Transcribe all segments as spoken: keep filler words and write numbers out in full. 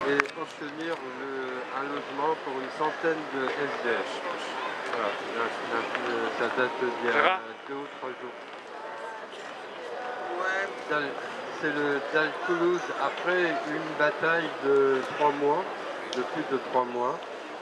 et obtenir le, un logement pour une centaine de S D F. Voilà, là, là, ça date d'il y a deux ou trois jours. Ouais. C'est le Dal Toulouse après une bataille de trois mois, de plus de trois mois.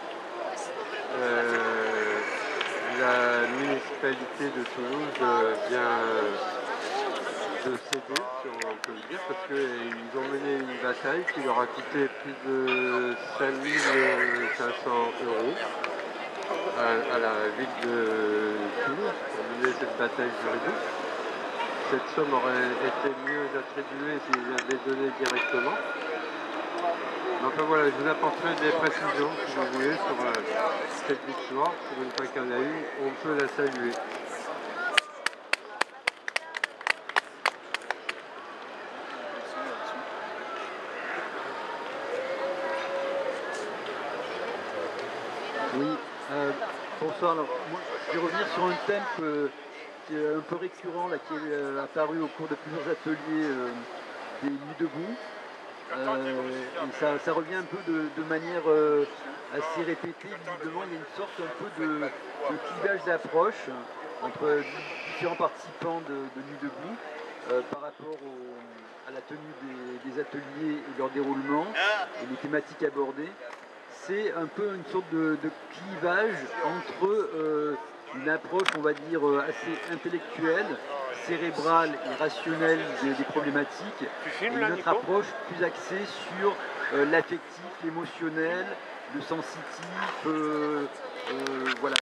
Euh, la municipalité de Toulouse euh, vient de céder, si on peut le dire, parce qu'ils ont mené une bataille qui leur a coûté plus de cinq mille cinq cents euros à, à la ville de Toulouse pour mener cette bataille juridique. Cette somme aurait été mieux attribuée s'ils avaient donné directement. Enfin voilà, je vous apporterai des précisions, si vous voulez, sur euh, cette victoire. Pour une fois qu'il y en a eu, on peut la saluer. Oui, euh, bonsoir. Alors, moi, je vais revenir sur un thème que, qui est un peu récurrent, là, qui est euh, apparu au cours de plusieurs ateliers euh, des Nuits debout. Euh, et ça, ça revient un peu de, de manière euh, assez répétée. Visiblement, il y a une sorte un peu de, de clivage d'approche entre différents participants de, de Nuits debout euh, par rapport au, à la tenue des, des ateliers et leur déroulement et les thématiques abordées. C'est un peu une sorte de, de clivage entre euh, une approche, on va dire, assez intellectuelle, cérébrale et rationnelle des, des problématiques, et une autre approche plus axée sur euh, l'affectif, l'émotionnel, le sensitif, euh, euh, voilà,